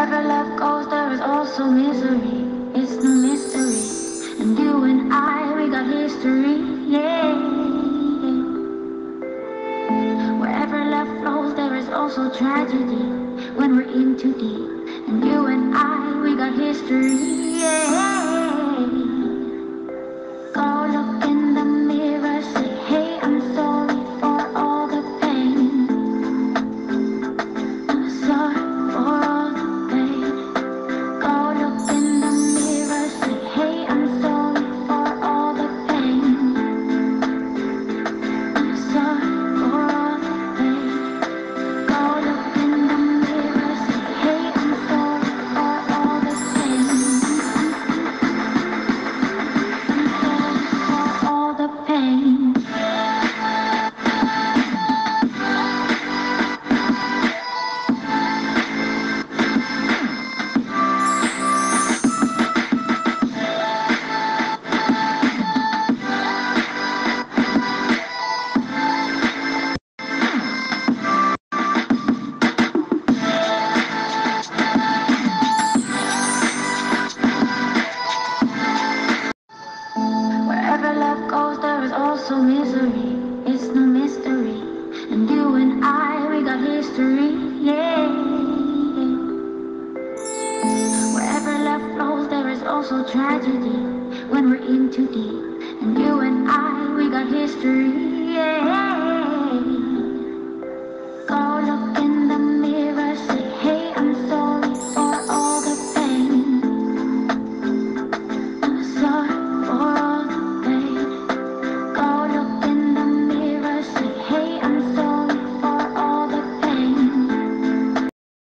Wherever love goes, there is also misery. It's no mystery. And you and I, we got history. Yeah. Wherever love flows, there is also tragedy. When we're in too deep. And you and I, we got history. Yeah. Go look in the mirror, say, hey, I'm sorry for all the pain. I'm sorry for all the pain. Go look in the mirror, say, hey, I'm sorry for all the pain. I'm sorry for all the pain. Go look in the mirror, say, hey, I'm sorry for all the pain. I'm sorry for all the pain. Wherever love goes, there is also misery. It's no mystery. And you and I, we got history. Yeah. Wherever love flows, there is also tragedy. When we're in too deep. And you and I, we got history. Yeah.